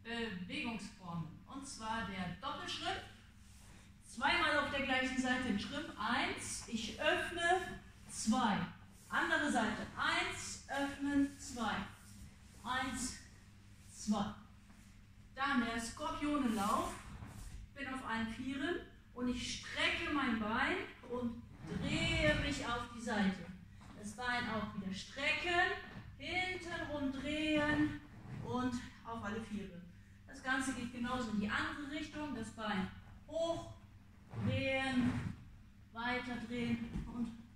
Bewegungsformen. Und zwar der Doppelschritt. Zweimal auf der gleichen Seite den Schritt. 1, ich öffne, 2. Andere Seite. 1, öffnen, 2. 1, 2. Dann der Skorpionenlauf. Ich bin auf allen Vieren und ich strecke mein Bein und drehe mich auf die Seite. Das Bein auch wieder strecken, hintenrum drehen und auf alle Viere. Das Ganze geht genauso in die andere Richtung. Das Bein hoch, drehen, weiter drehen und